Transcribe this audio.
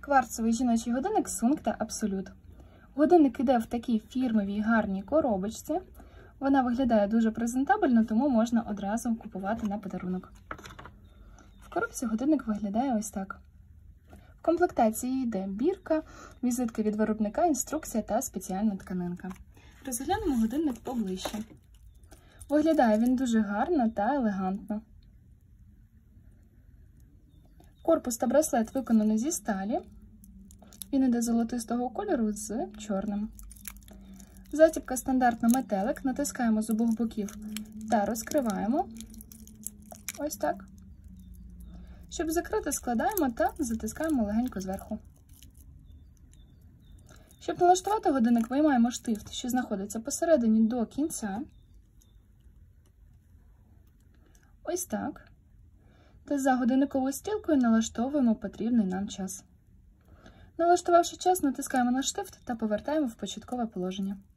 Кварцевий жіночий годинник Сунгта Absolut. Годинник іде в такій фірмовій гарній коробочці. Вона виглядає дуже презентабельно, тому можна одразу купувати на подарунок. В коробці годинник виглядає ось так. В комплектації йде бірка, візитка від виробника, інструкція та спеціальна тканинка. Розглянемо годинник поближче. Виглядає він дуже гарно та елегантно. Корпус та браслет виконані зі сталі. Він іде золотистого кольору з чорним. Застібка стандартна метелик. Натискаємо з обох боків та розкриваємо. Ось так. Щоб закрити, складаємо та затискаємо легенько зверху. Щоб налаштувати годинник, виймаємо штифт, що знаходиться посередині до кінця. Ось так. Та за годинниковою стрілкою налаштовуємо потрібний нам час. Налаштувавши час, натискаємо на штифт та повертаємо в початкове положення.